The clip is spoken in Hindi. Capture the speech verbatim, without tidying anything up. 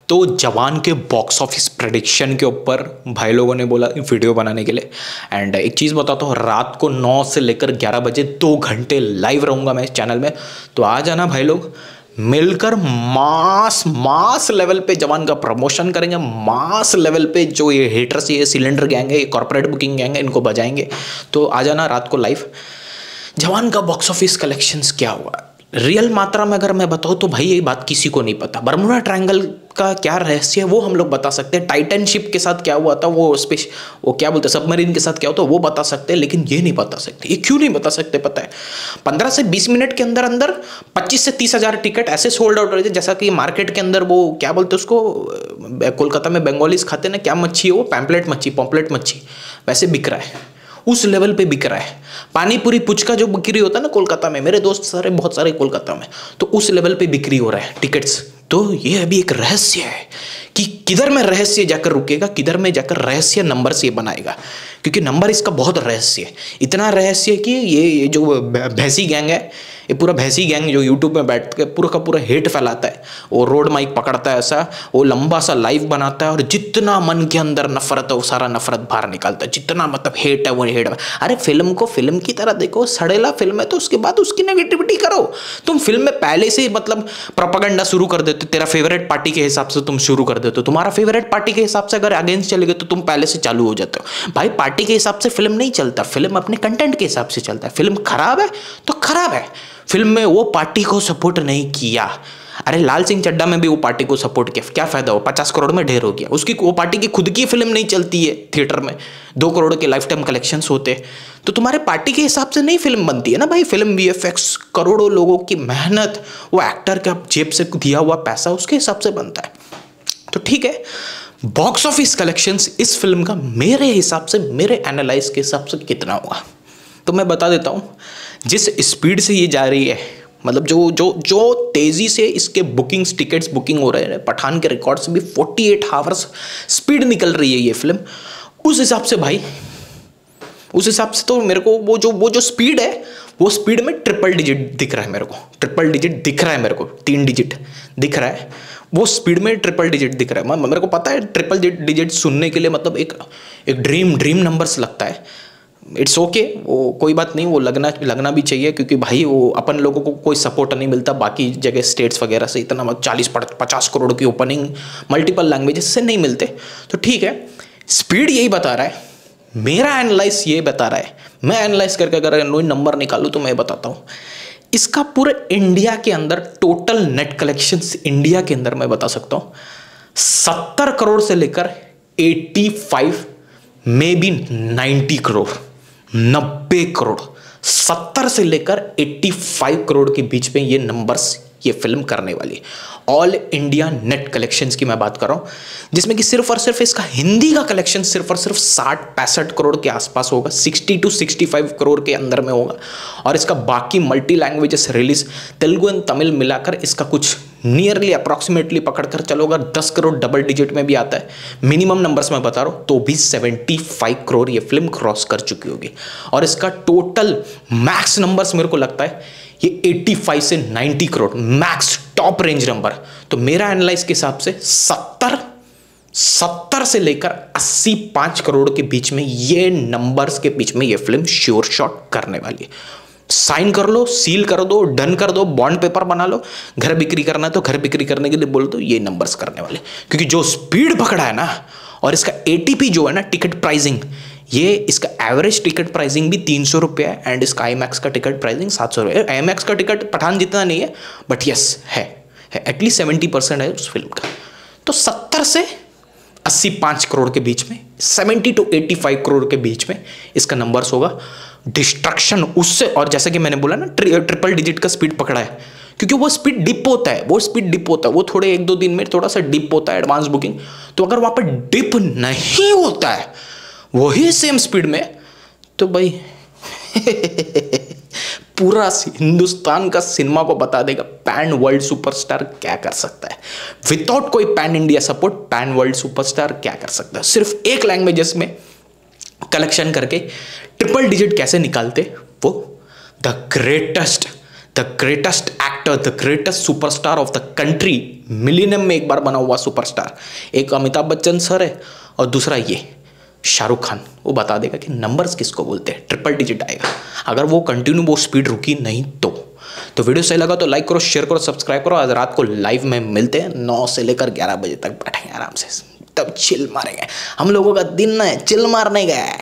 तो जवान के बॉक्स ऑफिस प्रेडिक्शन के ऊपर भाई लोगों ने बोला वीडियो बनाने के लिए। एंड एक चीज़ बताता हूँ, रात को नौ से लेकर ग्यारह बजे दो घंटे लाइव रहूँगा मैं इस चैनल में। तो आ जाना भाई लोग, मिलकर मास मास लेवल पे जवान का प्रमोशन करेंगे। मास लेवल पे जो ये हेटर्स, ये सिलेंडर गैंग है, ये कॉर्पोरेट बुकिंग गैंग है, इनको बजाएंगे। तो आ जाना रात को लाइव। जवान का बॉक्स ऑफिस कलेक्शंस क्या हुआ रियल मात्रा में अगर मैं बताऊँ तो भाई ये बात किसी को नहीं पता। बर्मुडा ट्रायंगल का क्या रहस्य है वो हम लोग बता सकते हैं। टाइटन शिप के साथ क्या हुआ था, वो स्पेश वो क्या बोलते हैं, सबमरीन के साथ क्या होता है वो बता सकते हैं, लेकिन ये नहीं बता सकते। ये क्यों नहीं बता सकते पता है? पंद्रह से बीस मिनट के अंदर अंदर पच्चीस से तीस हजार टिकट ऐसे सोल्ड आउट हो रहे थे, जैसा कि मार्केट के अंदर वो क्या बोलते हैं उसको, कोलकाता में बंगालीज खाते ना, क्या मच्छी है वो, पैम्पलेट मच्छी, पॉम्पलेट मच्छी, वैसे बिक रहा है। उस लेवल पे बिक रहा है। पानी पूरी पुचका जो बिक्री होता है ना कोलकाता में, मेरे दोस्त सारे बहुत सारे कोलकाता में, तो उस लेवल पे बिक्री हो रहा है टिकट्स। तो ये अभी एक रहस्य है कि किधर में रहस्य जाकर रुकेगा, किधर में जाकर रहस्य नंबर से बनाएगा, क्योंकि नंबर इसका बहुत रहस्य है। इतना रहस्य कि ये ये जो भैंसी गैंग है, ये पूरा भैंसी गैंग जो यूट्यूब में बैठ के पूरा का पूरा हेट फैलाता है, वो रोड माइक पकड़ता है ऐसा, वो लंबा सा लाइव बनाता है और जितना मन के अंदर नफरत है वो सारा नफरत बाहर निकालता है। जितना मतलब हेट है वो हेट है। अरे फिल्म को फिल्म की तरह देखो, सड़ेला फिल्म है तो उसके बाद उसकी नेगेटिविटी करो। तुम फिल्म में पहले से मतलब प्रोपेगेंडा शुरू कर देते, तेरा फेवरेट पार्टी के हिसाब से तुम शुरू कर देते हो। तुम्हारा फेवरेट पार्टी के हिसाब से अगर अगेंस्ट चले गए तो तुम पहले से चालू हो जाते हो। भाई पार्टी के हिसाब से फिल्म नहीं चलता, फिल्म अपने कंटेंट के हिसाब से चलता है। फिल्म खराब है तो खराब है, फिल्म में वो पार्टी को सपोर्ट नहीं किया। अरे लाल सिंह चड्ढा में भी वो पार्टी को सपोर्ट किया, क्या फायदा हो, पचास करोड़ में ढेर हो गया। उसकी वो पार्टी की खुद की फिल्म नहीं चलती है थिएटर में, दो करोड़ के लाइफ टाइम कलेक्शंस होते, तो तुम्हारे पार्टी के हिसाब से नहीं फिल्म बनती है ना भाई। फिल्म वीएफएक्स, करोड़ों लोगों की मेहनत, वो एक्टर का जेब से दिया हुआ पैसा, उसके हिसाब से बनता है। तो ठीक है, बॉक्स ऑफिस कलेक्शंस इस फिल्म का मेरे हिसाब से, मेरे एनालाइज के हिसाब से कितना हुआ तो मैं बता देता हूँ। जिस स्पीड से ये जा रही है, मतलब जो जो जो तेज़ी से इसके बुकिंग्स, टिकट्स बुकिंग हो रहे हैं, पठान के रिकॉर्ड से भी अड़तालीस आवर्स स्पीड निकल रही है ये फिल्म, उस हिसाब से भाई, उस हिसाब से तो मेरे को वो जो वो जो स्पीड है, वो स्पीड में ट्रिपल डिजिट दिख रहा है मेरे को। ट्रिपल डिजिट दिख रहा है मेरे को, तीन डिजिट दिख रहा है, वो स्पीड में ट्रिपल डिजिट दिख रहा है। मेरे को पता है ट्रिपल डिजिट सुनने के लिए मतलब एक एक ड्रीम ड्रीम नंबर्स लगता है। इट्स ओके okay, वो कोई बात नहीं, वो लगना लगना भी चाहिए, क्योंकि भाई वो अपन लोगों को कोई सपोर्ट नहीं मिलता बाकी जगह स्टेट्स वगैरह से, इतना चालीस पचास करोड़ की ओपनिंग मल्टीपल लैंग्वेजेस से नहीं मिलते। तो ठीक है, स्पीड यही बता रहा है, मेरा एनालाइज ये बता रहा है। मैं एनालाइज करके अगर नंबर निकालूँ तो मैं बताता हूँ इसका पूरे इंडिया के अंदर टोटल नेट कलेक्शंस इंडिया के अंदर मैं बता सकता हूँ सत्तर करोड़ से लेकर पचासी मे बी नब्बे करोड़, नब्बे करोड़, सत्तर से लेकर पचासी करोड़ के बीच में ये नंबर्स ये फिल्म करने वाली। ऑल इंडिया नेट कलेक्शंस की मैं बात कर रहा हूँ, जिसमें कि सिर्फ और सिर्फ इसका हिंदी का कलेक्शन सिर्फ और सिर्फ साठ पैंसठ करोड़ के आसपास होगा, साठ टू पैंसठ करोड़ के अंदर में होगा। और इसका बाकी multi languages release Telugu and Tamil मिलाकर इसका कुछ नियरली अप्रॉक्सीमेटली पकड़कर चलो, अगर दस करोड़ डबल डिजिट में भी आता है, मिनिमम नंबर्स मैं बता रहा हूँ, तो भी पचहत्तर करोड़ ये फिल्म क्रॉस कर चुकी होगी। और इसका टोटल मैक्स नंबर्स मेरे को लगता है ये पचासी से नब्बे crore max top range number. तो मेरा एनालाइज के हिसाब से सत्तर सत्तर से लेकर अस्सी पाँच करोड़ के बीच में ये नंबर्स के बीच में ये फिल्म श्योर शॉट करने वाली है। साइन कर लो, सील कर दो, डन कर दो, बॉन्ड पेपर बना लो, घर बिक्री करना है तो घर बिक्री करने के लिए बोल दो, ये नंबर्स करने वाले। क्योंकि जो स्पीड पकड़ा है ना, और इसका एटीपी जो है ना, टिकट प्राइसिंग, ये इसका एवरेज टिकट प्राइसिंग भी तीन सौ रुपये है, एंड इसका आई मैक्स का टिकट प्राइसिंग सात सौ रुपये। आई मैक्स का टिकट पठान जितना नहीं है, बट यस है, है एटलीस्ट सेवेंटी परसेंट है उस फिल्म का। तो सत्तर से अस्सी पाँच करोड़ के बीच में, seventy two eighty five crore के बीच में इसका नंबर्स होगा। डिस्ट्रक्शन उससे, और जैसे कि मैंने बोला ना ट्रि, ट्रिपल डिजिट का स्पीड पकड़ा है, क्योंकि वो स्पीड डिप होता है, वो स्पीड डिप होता है, वो थोड़े एक दो दिन में थोड़ा सा डिप होता है एडवांस बुकिंग। तो अगर वहाँ पर डिप नहीं होता है वही सेम स्पीड में, तो भाई पूरा हिंदुस्तान का सिनेमा को बता देगा पैन वर्ल्ड सुपरस्टार क्या कर सकता है। विदाउट कोई pan India support pan world superstar क्या कर सकता है। सिर्फ एक लैंग्वेजेस में कलेक्शन करके ट्रिपल डिजिट कैसे निकालते, वो the greatest the greatest actor, the greatest superstar of the country, millennium में एक बार बना हुआ सुपरस्टार, एक अमिताभ बच्चन सर है और दूसरा ये शाहरुख खान, वो बता देगा कि नंबर्स किसको बोलते हैं, ट्रिपल डिजिट आएगा अगर वो कंटिन्यू वो स्पीड रुकी नहीं तो। तो वीडियो सही लगा तो लाइक करो, शेयर करो, सब्सक्राइब करो। आज रात को लाइव में मिलते हैं, नौ से लेकर ग्यारह बजे तक बैठेंगे आराम से, तब चिल मारेंगे। हम लोगों का दिन ना है चिल मारने का है।